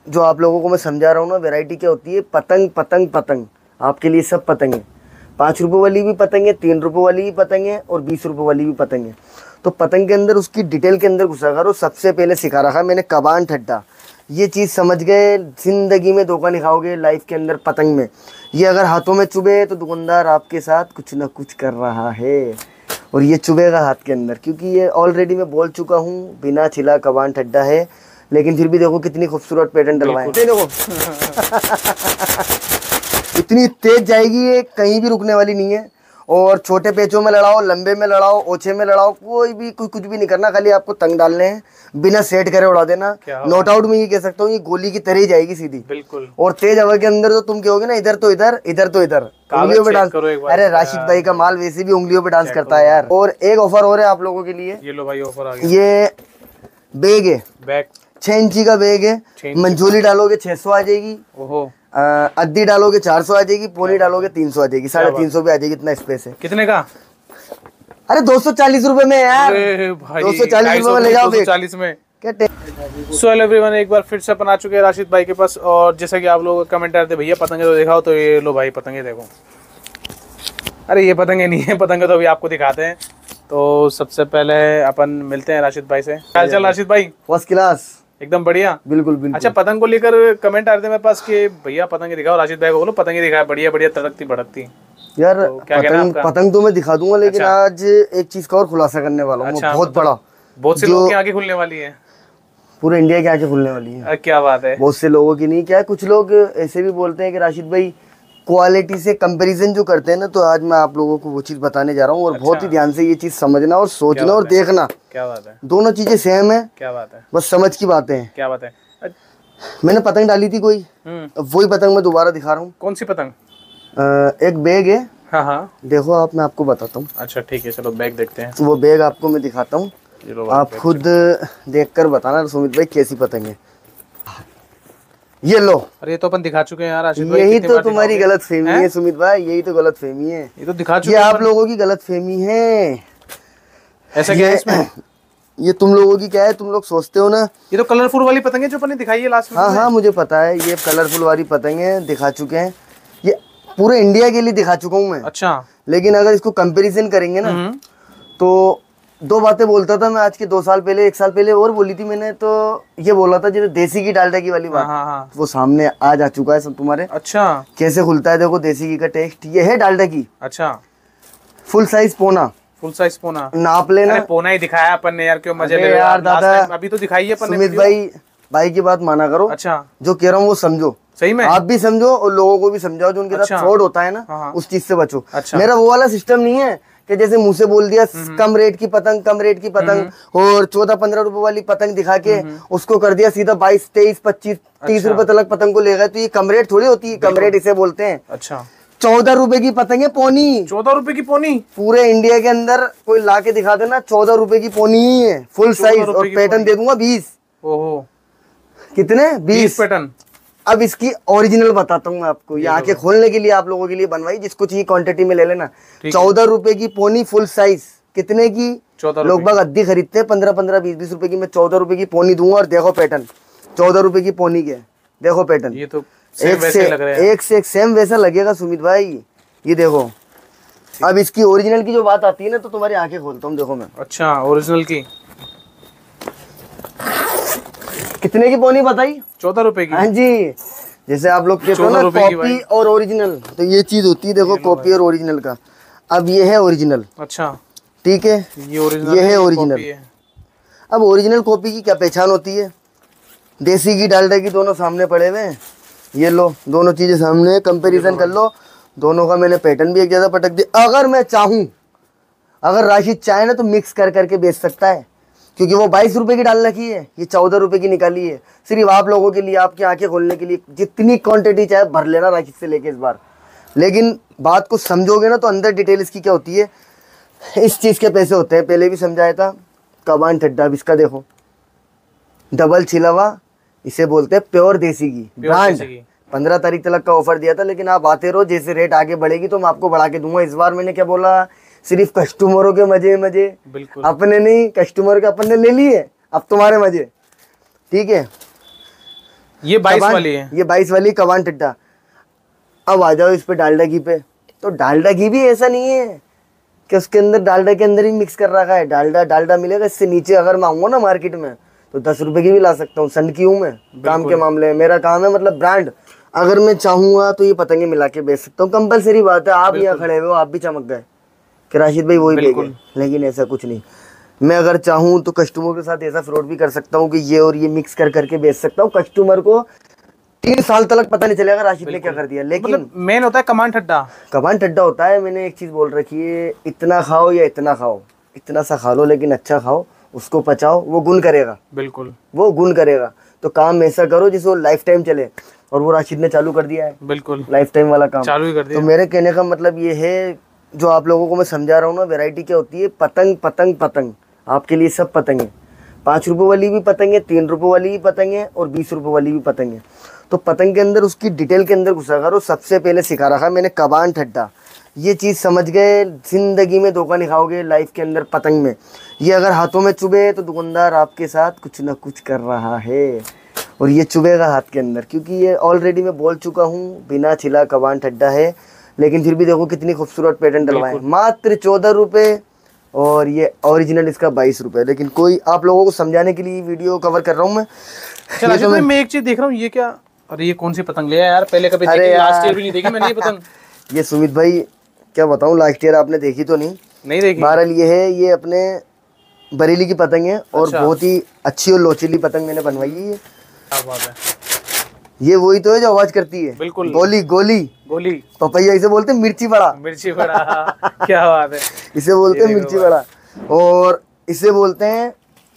जो आप लोगों को मैं समझा रहा हूँ ना, वैरायटी क्या होती है, पतंग पतंग पतंग, आपके लिए सब पतंग है। 5 रुपये वाली भी पतंग है, 3 रुपये वाली भी पतंग है और 20 रुपये वाली भी पतंग है। तो पतंग के अंदर उसकी डिटेल के अंदर घुसा करो। सबसे पहले सिखा रखा मैंने कबान ठड्डा, ये चीज़ समझ गए, ज़िंदगी में धोखा नहीं खाओगे लाइफ के अंदर। पतंग में ये अगर हाथों में चुभे तो दुकानदार आपके साथ कुछ ना कुछ कर रहा है, और ये चुभेगा हाथ के अंदर, क्योंकि ये ऑलरेडी मैं बोल चुका हूँ, बिना छिला कबान ठड्डा है। लेकिन फिर भी देखो कितनी खूबसूरत पैटर्न डलवाए, देखो इतनी तेज जाएगी ये, कहीं भी रुकने वाली नहीं है। और छोटे पेचों में लड़ाओ, लंबे में लड़ाओ, ओछे में लड़ाओ, कोई भी कुछ भी नहीं करना, खाली आपको तंग डालने हैं, बिना सेट करे उड़ा देना। नॉट आउट में ये कह सकता हूँ, ये गोली की तरह ही जाएगी सीधी, बिल्कुल। और तेज हवा के अंदर तो तुम कहोगे ना इधर तो इधर, इधर तो इधर, उंगलियों पे डांस। अरे राशिद भाई का माल वैसे भी उंगलियों पे डांस करता है यार। और एक ऑफर हो रहा है आप लोगों के लिए, ये लो भाई ऑफर आ गया। ये बैग है, बैग 6 इंची का बैग है, मंजोली डालोगे 600 आ जाएगी, अद्दी डालोगे 400 आ जाएगी, पोनी डालोगे 300 आ जाएगी, 350 पे आ जाएगी। इतना स्पेस है। कितने का? अरे 240 रुपए में यार, 240 रुपए में ले जाओ, 240 में क्या। सो हेलो एवरीवन, एक बार फिर से अपन आ चुके हैं राशिद भाई के पास। और जैसा कि आप लोग कमेंट करते भैया पतंगे तो दिखाओ, तो ये लो भाई पतंगे देखो। अरे ये पतंगे नहीं है, पतंगे तो अभी आपको दिखाते हैं। तो सबसे पहले अपन मिलते हैं राशिद भाई से। हाल चाल राशिद भाई? फर्स्ट क्लास, एकदम बढ़िया, बिल्कुल बिल्कुल। अच्छा, पतंग को लेकर कमेंट आ रहे थे मेरे पास कि भैया पतंग दिखाओ, राशिद भाई को बोलो पतंग दिखाया, बढ़िया बढ़िया तड़कती भड़कती। यार तो क्या पतंग तो मैं दिखा दूंगा, लेकिन आज एक चीज का और खुलासा करने वाला हूँ, बहुत बड़ा, बहुत से लोगों की आंखें खुलने वाली है, पूरे इंडिया की आंखें खुलने वाली है। क्या बात है। बहुत से लोगों की नहीं, क्या है, कुछ लोग ऐसे भी बोलते हैं कि राशिद भाई क्वालिटी से कंपैरिजन जो करते हैं ना, तो आज मैं आप लोगों को वो चीज बताने जा रहा हूँ। और बहुत ही ध्यान से ये चीज समझना और सोचना और देखना। क्या बात है, दोनों चीजें सेम है। क्या बात है, बस समझ की बातें हैं। क्या बात है। मैंने पतंग डाली थी कोई, वही पतंग मैं दोबारा दिखा रहा हूँ। कौन सी पतंग? एक बैग है, हाँ हाँ देखो आप, मैं आपको बताता हूँ। अच्छा ठीक है, चलो बैग देखते हैं। वो बैग आपको मैं दिखाता हूँ, आप खुद देखकर बताना सुमित भाई कैसी पतंग है। ये लो। अरे ये तो अपन दिखा चुके हैं यार राशिद भाई। यही तो तुम्हारी गलत फहमी है सुमित भाई, यही तो गलत फहमी है। ये तो दिखा चुके ये आप लोगों की गलत फहमी है। ऐसा क्या है इसमें? ये तुम लोगों की क्या है, तुम लोग सोचते हो ना ये तो कलरफुल वाली पतंग है जो अपन ने दिखाई है लास्ट में। हाँ हाँ मुझे पता है, ये कलरफुल वाली पतंग है, दिखा चुके हैं। ये पूरे इंडिया के लिए दिखा चुका हूँ मैं। अच्छा। लेकिन अगर इसको कंपैरिजन करेंगे ना, तो 2 बातें बोलता था मैं आज के 2 साल पहले, 1 साल पहले और बोली थी मैंने। तो ये बोला था जैसे देसी की डालडा की वाली बात, हाँ। वो सामने आज आ चुका है सब तुम्हारे। अच्छा। कैसे खुलता है देखो देसी घी का टेस्ट। ये है डालडा की। अच्छा। फुल साइज पोना, फुल साइज पोना नाप लेना। अरे पोना ही दिखाया अपन ने यार, क्यों मजे ले यार दादा, अभी तो दिखाई है अपन ने। सुमित भाई की बात माना करो। अच्छा। जो कह रहा हूँ वो समझो, सही में आप भी समझो और लोगों को भी समझाओ, जो उनके साथ फ्रॉड होता है ना, उस चीज से बचो। मेरा वो वाला सिस्टम नहीं है कि जैसे मुंह से बोल दिया कम रेट की पतंग, कम रेट की पतंग, और 14-15 रुपए वाली पतंग दिखा के उसको कर दिया सीधा 22, 23, 25, 30 रुपए तक पतंग को ले गए। तो ये कम रेट थोड़ी होती है, कम रेट इसे बोलते हैं। अच्छा। 14 रुपए की पतंग है, पोनी। 14 रुपए की पोनी? पूरे इंडिया के अंदर कोई ला के दिखा देना, 14 रुपए की पोनी ही है, फुल साइज। और पैटर्न दे दूंगा 20। ओहो, कितने? 20 पैटर्न। अब इसकी ओरिजिनल बताता हूँ मैं आपको, ये आंखें खोलने के लिए आप लोगों के लिए बनवाई, जिसको चाहिए क्वांटिटी में ले लेना। 14 रुपए की पोनी फुल साइज। कितने की? 14 लोग बाग अद्दी खरीदते हैं 15-15, 20-20 रुपए की। मैं 14 रुपए की पोनी दूंगा। और देखो पैटर्न, 14 रुपए की पोनी के देखो पैटर्न, ये तो एक से एक सेम वैसा लगेगा सुमित भाई। ये देखो, अब इसकी ओरिजिनल की जो बात आती है ना, तो तुम्हारी आंखें खोलता हूँ, देखो मैं। अच्छा, ओरिजिनल की कितने की पोनी बताई? 14 रुपए की। हाँ जी, जैसे आप लोग कहते हो ना कॉपी और ओरिजिनल, तो ये चीज होती है देखो, कॉपी और ओरिजिनल का। अब ये है ओरिजिनल। अच्छा, ठीक है, ये है ओरिजिनल। अब ओरिजिनल कॉपी की क्या पहचान होती है? देसी की डालडा की दोनों सामने पड़े हुए हैं, ये लो दोनों चीजें सामने, कंपैरिजन कर लो दोनों का। मैंने पैटर्न भी एक जैसा पटक दिया। अगर मैं चाहूँ, अगर राशिद चाहे ना, तो मिक्स कर करके बेच सकता है, क्योंकि वो 22 रुपए की डाल रखी है, ये 14 रुपए की निकाली है, सिर्फ आप लोगों के लिए, आपकी आंखें खोलने के लिए। जितनी क्वांटिटी चाहे भर लेना राशिद से लेके इस बार। लेकिन बात को समझोगे ना, तो अंदर डिटेल इसकी क्या होती है, इस चीज़ के पैसे होते हैं। पहले भी समझाया था, कबान ठड्डा। अब इसका देखो, डबल छिलावा, इसे बोलते हैं प्योर देसी घी ब्रांड। 15 तारीख तक का ऑफर दिया था, लेकिन आप आते रहो, जैसे रेट आगे बढ़ेगी तो मैं आपको बढ़ा के दूंगा। इस बार मैंने क्या बोला, सिर्फ कस्टमरों के मजे मजे, अपने नहीं, कस्टमर के अपन ने ले लिए, अब तुम्हारे मजे। ठीक है, ये 22 वाली है, ये 22 वाली कबान ठट्टा। अब आ जाओ इस पे डालडा घी पे, तो डालडा घी भी ऐसा नहीं है कि उसके अंदर डालडा के अंदर ही मिक्स कर रखा है। डालडा मिलेगा, इससे नीचे अगर मांगो ना मार्केट में तो 10 रुपए की भी ला सकता हूँ। सन की हूँ मैं काम के मामले में, मेरा काम है मतलब ब्रांड। अगर मैं चाहूंगा तो ये पतंगे मिला के बेच सकता हूँ, कंपलसरी बात है। आप यहाँ खड़े हुए हो, आप भी चमक गए कि राशिद भाई वही ले गए, लेकिन ऐसा कुछ नहीं। मैं अगर चाहूँ तो कस्टमर के साथ ऐसा फ्रॉड भी कर सकता हूँ कि ये और ये मिक्स कर करके बेच सकता हूँ। कस्टमर को 3 साल तक पता नहीं चलेगा राशिद ने क्या कर दिया। लेकिन मतलब मेन होता है कबान ठट्टा होता है। मैंने एक चीज बोल रखी है, इतना खाओ या इतना खाओ, इतना सा खा लो लेकिन अच्छा खाओ, उसको पचाओ, वो गुण करेगा। बिल्कुल, वो गुण करेगा। तो काम ऐसा करो जिसको लाइफ टाइम चले, और वो राशिद ने चालू कर दिया है। बिल्कुल, लाइफ टाइम वाला काम चालू ही कर दिया। तो मेरे कहने का मतलब ये है, जो आप लोगों को मैं समझा रहा हूँ ना, वैरायटी क्या होती है। पतंग पतंग पतंग, आपके लिए सब पतंग है। 5 रुपए वाली भी पतंग है, 3 रुपए वाली भी पतंग है, और 20 रुपए वाली भी पतंग है। तो पतंग के अंदर उसकी डिटेल के अंदर घुसा करो। सबसे पहले सिखा रखा मैंने कबान ठट्टा, ये चीज़ समझ गए, जिंदगी में धोखा नहीं खाओगे लाइफ के अंदर। पतंग में ये अगर हाथों में चुभे तो दुकानदार आपके साथ कुछ ना कुछ कर रहा है, और ये चुभेगा हाथ के अंदर, क्योंकि ये ऑलरेडी मैं बोल चुका हूँ, बिना छिला कबान ठट्टा है। लेकिन फिर भी देखो कितनी खूबसूरत पैटर्न डलवाए, मात्र 14 रुपये, और ये ओरिजिनल इसका 22 रुपये। लेकिन कोई आप लोगों को समझाने के लिए वीडियो कवर कर रहा हूँ मैं। तो मैं एक चीज देख रहा हूँ, ये क्या, अरे ये कौन सी पतंग लिया यार, पहले कभी देखी, लास्ट ईयर भी नहीं देखी मैंने ये पतंग। ये सुमित भाई क्या बताऊँ, लास्ट ईयर आपने देखी तो नहीं देखी। बहरहाल ये है, ये अपने बरेली की पतंग है, और बहुत ही अच्छी और लोचीली पतंग मैंने बनवाई है। क्या बात है, ये वही तो है जो आवाज करती है। बिल्कुल, गोली पपैया इसे बोलते हैं, मिर्ची बड़ा क्या बात है, इसे बोलते हैं मिर्ची बड़ा, और इसे बोलते हैं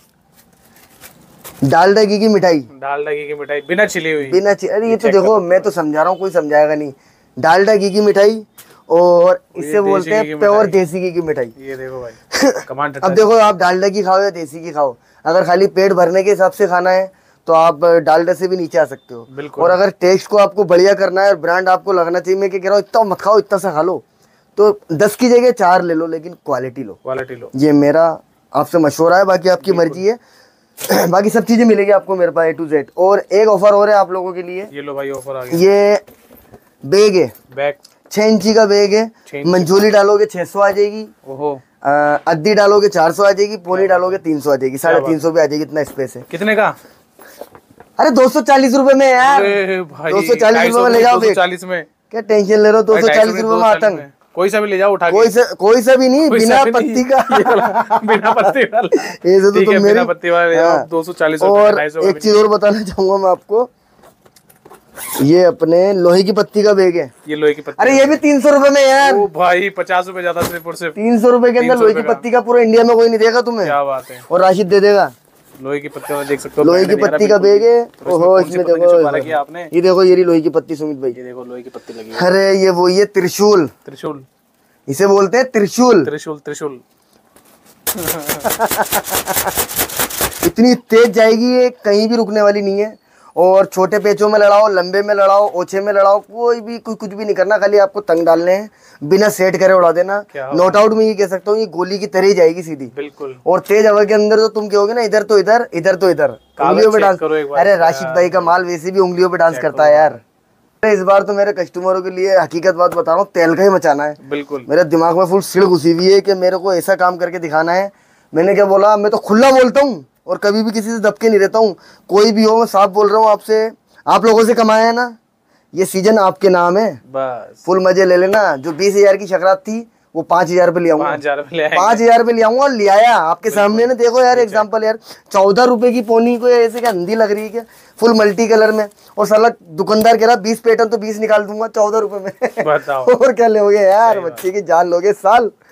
डालडा घी की मिठाई। बिना छिली हुई, अरे ये तो देखो मैं तो समझा रहा हूँ, कोई समझाएगा नहीं। डालडा घी की मिठाई, और इसे बोलते हैं प्योर देसी घी की मिठाई। ये देखो भाई कमांड। अब देखो आप डालडा की खाओ या देसी की खाओ, अगर खाली पेट भरने के हिसाब से खाना है तो आप डालडा से भी नीचे आ सकते हो। और अगर टेस्ट को आपको बढ़िया करना है और ब्रांड आपको लगना चाहिए, मैं क्या कह रहा हूँ इतना मत खाओ, इतना सा खा लो, तो 10 की जगह 4 ले लो, लेकिन क्वालिटी लो। ये मेरा आपसे मशवरा है, बाकी आपकी मर्जी है। बाकी सब चीजें मिलेगी आपको मेरे पास A to Z। और एक ऑफर और है आप लोगों के लिए, ये लो भाई ऑफर आ गया। ये बैग है, 6 इंची का बैग है। मंजूली डालोगे 600 आ जाएगी, अद्दी डालोगे 400 आ जाएगी, पोनी डालोगे 300 आ जाएगी, 350 पे आ जाएगी। इतना स्पेस है। कितने का? अरे 240 रुपए में यार, 240 रुपए में ले जाओ। 240 में क्या टेंशन ले रहे हो? 240 रुपए में आतंक, कोई सा भी ले जाओ उठा के। कोई सा भी नहीं, बिना पत्ती का। बिना पत्ती वाला, ये तो तुम बिना पत्ती वाला ले जाओ 240। और एक चीज और बताना चाहूंगा मैं आपको, ये अपने लोहे की पत्ती का बैग है। ये लोहे की पत्ती, अरे ये भी 300 रुपए में यार। ओ भाई 50 रुपए ज्यादा, सिर्फ 300 रुपए के अंदर लोहे की पत्ती का पूरा इंडिया में कोई नहीं देगा तुम्हें। क्या बात है, और राशिद दे देगा। लोहे की पत्ती में देख सकते हो, लोहे की पत्ती का बैग है। ओहो, इसमें देखो, ये देखो ये लोहे की पत्ती सुमित भाई, ये देखो लोहे की पत्ती लगी है। अरे ये वो ये त्रिशूल इसे बोलते हैं, त्रिशूल। इतनी तेज जाएगी ये, कहीं भी रुकने वाली नहीं है। और छोटे पेचों में लड़ाओ, लंबे में लड़ाओ, ओछे में लड़ाओ, कुछ भी नहीं करना, खाली आपको तंग डालने हैं, बिना सेट करे उड़ा देना। नोट आउट में ये कह सकता हूँ, ये गोली की तरह ही जाएगी सीधी। बिल्कुल। और तेज हवा के अंदर तो तुम कहोगे ना, इधर तो इधर, इधर तो इधर, उंगलियों पे डांस। अरे राशिद भाई का माल वैसे भी उंगलियों पे डांस करता है यार। इस बार तो मेरे कस्टमरों के लिए हकीकत बात बता रहा हूँ, तेल का ही मचाना है। बिल्कुल। मेरे दिमाग में फुल सिड़ घुसी हुई है कि मेरे को ऐसा काम करके दिखाना है। मैंने क्या बोला, मैं तो खुला बोलता हूँ और कभी भी किसी से दबके नहीं रहता हूँ। कोई भी हो, मैं साफ बोल रहा हूँ आपसे, आप लोगों से कमाया है ना, ये सीजन आपके नाम है, बस फुल मजे ले लेना। जो 20,000 की शकरात थी वो 5,000 रुपए ले आऊंगा, 5,000 रुपए ले आऊंगा। और ले आया आपके सामने ना, देखो यार एग्जांपल यार, 14 रुपए की पोनी को ऐसे क्या अंधी लग रही है क्या, फुल मल्टी कलर में। और साला दुकानदार कह रहा 20 पैटर्न तो 20 निकाल दूंगा 14 रुपए में। बताओ और क्या लोगे यार, बच्चे की जान लोगे साल।